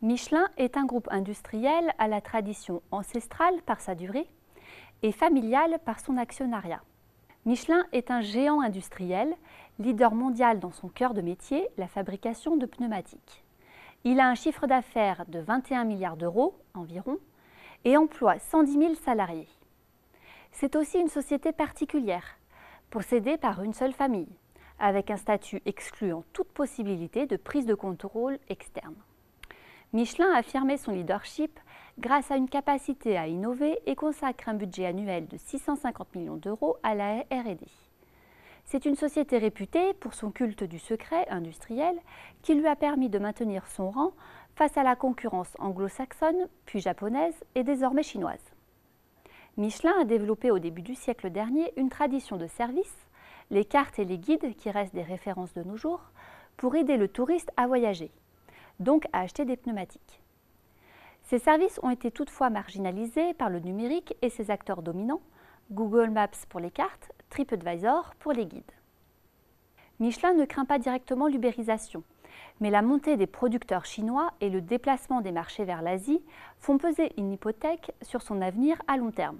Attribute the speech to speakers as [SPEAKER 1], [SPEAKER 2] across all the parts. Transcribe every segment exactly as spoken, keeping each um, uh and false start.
[SPEAKER 1] Michelin est un groupe industriel à la tradition ancestrale par sa durée et familiale par son actionnariat. Michelin est un géant industriel, leader mondial dans son cœur de métier, la fabrication de pneumatiques. Il a un chiffre d'affaires de vingt et un milliards d'euros environ et emploie cent dix mille salariés. C'est aussi une société particulière, possédée par une seule famille, avec un statut excluant toute possibilité de prise de contrôle externe. Michelin a affirmé son leadership grâce à une capacité à innover et consacre un budget annuel de six cent cinquante millions d'euros à la R et D. C'est une société réputée pour son culte du secret industriel qui lui a permis de maintenir son rang face à la concurrence anglo-saxonne, puis japonaise et désormais chinoise. Michelin a développé au début du siècle dernier une tradition de service, les cartes et les guides qui restent des références de nos jours, pour aider le touriste à voyager, donc à acheter des pneumatiques. Ces services ont été toutefois marginalisés par le numérique et ses acteurs dominants, Google Maps pour les cartes, TripAdvisor pour les guides. Michelin ne craint pas directement l'ubérisation, mais la montée des producteurs chinois et le déplacement des marchés vers l'Asie font peser une hypothèque sur son avenir à long terme.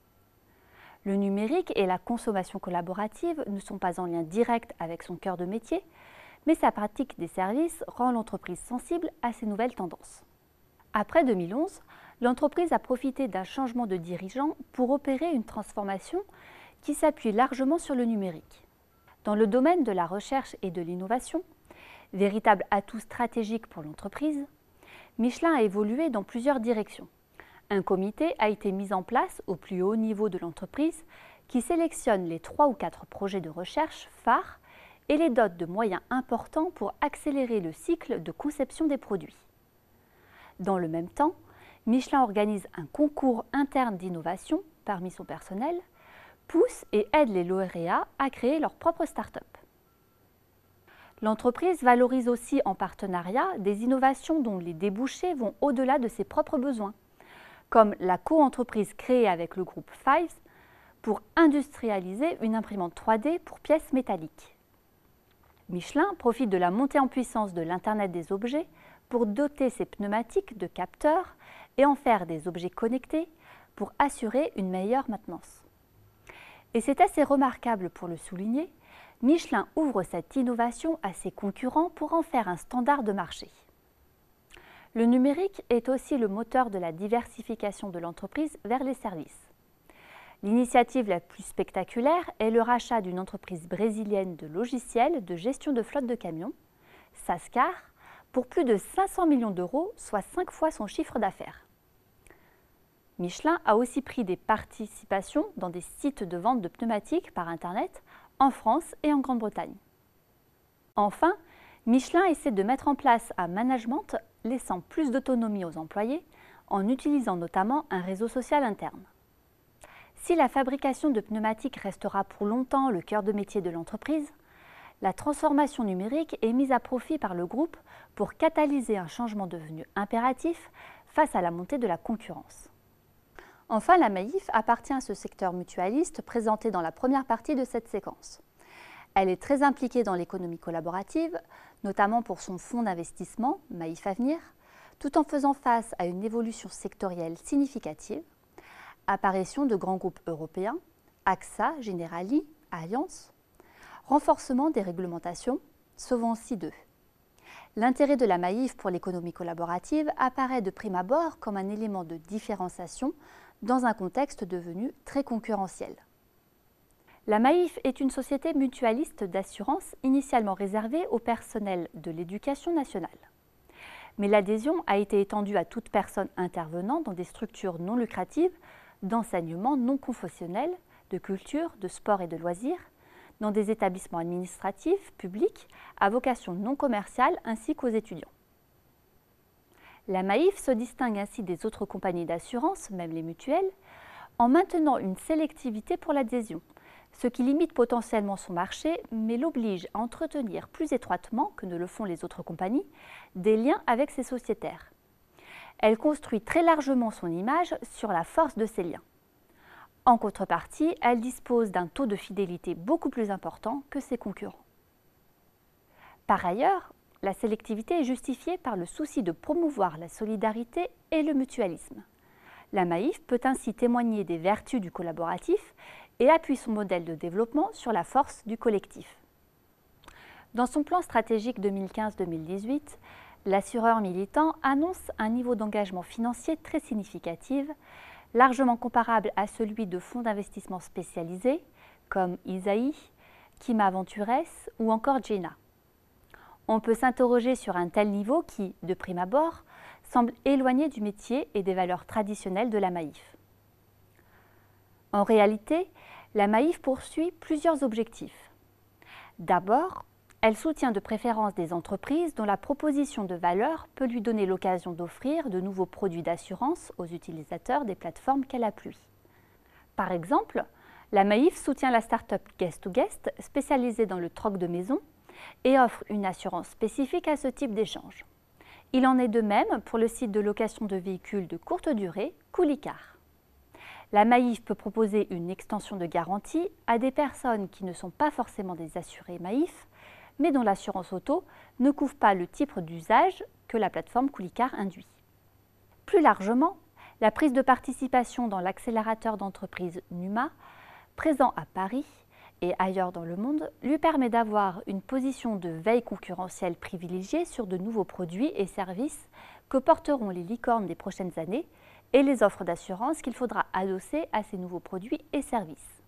[SPEAKER 1] Le numérique et la consommation collaborative ne sont pas en lien direct avec son cœur de métier, mais sa pratique des services rend l'entreprise sensible à ces nouvelles tendances. Après deux mille onze, l'entreprise a profité d'un changement de dirigeant pour opérer une transformation qui s'appuie largement sur le numérique. Dans le domaine de la recherche et de l'innovation, véritable atout stratégique pour l'entreprise, Michelin a évolué dans plusieurs directions. Un comité a été mis en place au plus haut niveau de l'entreprise qui sélectionne les trois ou quatre projets de recherche phares et les dote de moyens importants pour accélérer le cycle de conception des produits. Dans le même temps, Michelin organise un concours interne d'innovation parmi son personnel, pousse et aide les lauréats à créer leur propre start-up. L'entreprise valorise aussi en partenariat des innovations dont les débouchés vont au-delà de ses propres besoins, comme la co-entreprise créée avec le groupe Fives pour industrialiser une imprimante trois D pour pièces métalliques. Michelin profite de la montée en puissance de l'Internet des objets pour doter ses pneumatiques de capteurs et en faire des objets connectés pour assurer une meilleure maintenance. Et c'est assez remarquable pour le souligner, Michelin ouvre cette innovation à ses concurrents pour en faire un standard de marché. Le numérique est aussi le moteur de la diversification de l'entreprise vers les services. L'initiative la plus spectaculaire est le rachat d'une entreprise brésilienne de logiciels de gestion de flotte de camions, Sascar, pour plus de cinq cents millions d'euros, soit cinq fois son chiffre d'affaires. Michelin a aussi pris des participations dans des sites de vente de pneumatiques par Internet en France et en Grande-Bretagne. Enfin, Michelin essaie de mettre en place un management laissant plus d'autonomie aux employés en utilisant notamment un réseau social interne. Si la fabrication de pneumatiques restera pour longtemps le cœur de métier de l'entreprise, la transformation numérique est mise à profit par le groupe pour catalyser un changement devenu impératif face à la montée de la concurrence. Enfin, la Maïf appartient à ce secteur mutualiste présenté dans la première partie de cette séquence. Elle est très impliquée dans l'économie collaborative, notamment pour son fonds d'investissement, Maïf Avenir, tout en faisant face à une évolution sectorielle significative, apparition de grands groupes européens, AXA, Generali, Allianz, renforcement des réglementations, Solvency deux. L'intérêt de la Maïf pour l'économie collaborative apparaît de prime abord comme un élément de différenciation dans un contexte devenu très concurrentiel. La Maïf est une société mutualiste d'assurance initialement réservée au personnel de l'éducation nationale. Mais l'adhésion a été étendue à toute personne intervenant dans des structures non lucratives, d'enseignement non confessionnel, de culture, de sport et de loisirs, dans des établissements administratifs, publics, à vocation non commerciale ainsi qu'aux étudiants. La Maïf se distingue ainsi des autres compagnies d'assurance, même les mutuelles, en maintenant une sélectivité pour l'adhésion, ce qui limite potentiellement son marché, mais l'oblige à entretenir plus étroitement que ne le font les autres compagnies, des liens avec ses sociétaires. Elle construit très largement son image sur la force de ces liens. En contrepartie, elle dispose d'un taux de fidélité beaucoup plus important que ses concurrents. Par ailleurs, la sélectivité est justifiée par le souci de promouvoir la solidarité et le mutualisme. La Maïf peut ainsi témoigner des vertus du collaboratif et appuie son modèle de développement sur la force du collectif. Dans son plan stratégique deux mille quinze deux mille dix-huit, l'assureur militant annonce un niveau d'engagement financier très significatif, largement comparable à celui de fonds d'investissement spécialisés comme Isaïe, Kima Ventures ou encore Jena. On peut s'interroger sur un tel niveau qui, de prime abord, semble éloigné du métier et des valeurs traditionnelles de la Maïf. En réalité, la Maïf poursuit plusieurs objectifs. D'abord, elle soutient de préférence des entreprises dont la proposition de valeur peut lui donner l'occasion d'offrir de nouveaux produits d'assurance aux utilisateurs des plateformes qu'elle appuie. Par exemple, la Maïf soutient la start-up Guest to Guest spécialisée dans le troc de maison et offre une assurance spécifique à ce type d'échange. Il en est de même pour le site de location de véhicules de courte durée, Coolycar. La Maïf peut proposer une extension de garantie à des personnes qui ne sont pas forcément des assurés Maïf, mais dont l'assurance auto ne couvre pas le type d'usage que la plateforme Coolycar induit. Plus largement, la prise de participation dans l'accélérateur d'entreprise Numa, présent à Paris et ailleurs dans le monde, lui permet d'avoir une position de veille concurrentielle privilégiée sur de nouveaux produits et services que porteront les licornes des prochaines années et les offres d'assurance qu'il faudra adosser à ces nouveaux produits et services.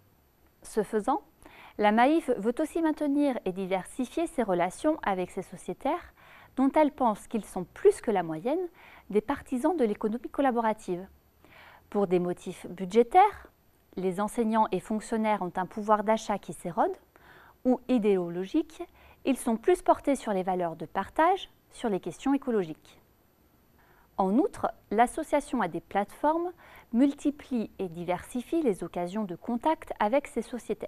[SPEAKER 1] Ce faisant, la Maïf veut aussi maintenir et diversifier ses relations avec ses sociétaires dont elle pense qu'ils sont plus que la moyenne des partisans de l'économie collaborative. Pour des motifs budgétaires, les enseignants et fonctionnaires ont un pouvoir d'achat qui s'érode, ou idéologique, ils sont plus portés sur les valeurs de partage, sur les questions écologiques. En outre, l'association à des plateformes multiplie et diversifie les occasions de contact avec ses sociétaires.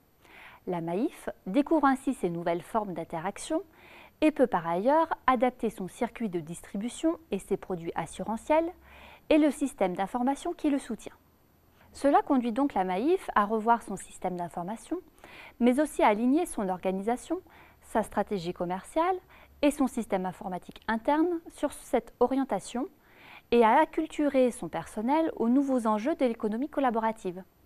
[SPEAKER 1] La Maïf découvre ainsi ces nouvelles formes d'interaction et peut par ailleurs adapter son circuit de distribution et ses produits assurantiels et le système d'information qui le soutient. Cela conduit donc la Maïf à revoir son système d'information, mais aussi à aligner son organisation, sa stratégie commerciale et son système informatique interne sur cette orientation et à acculturer son personnel aux nouveaux enjeux de l'économie collaborative.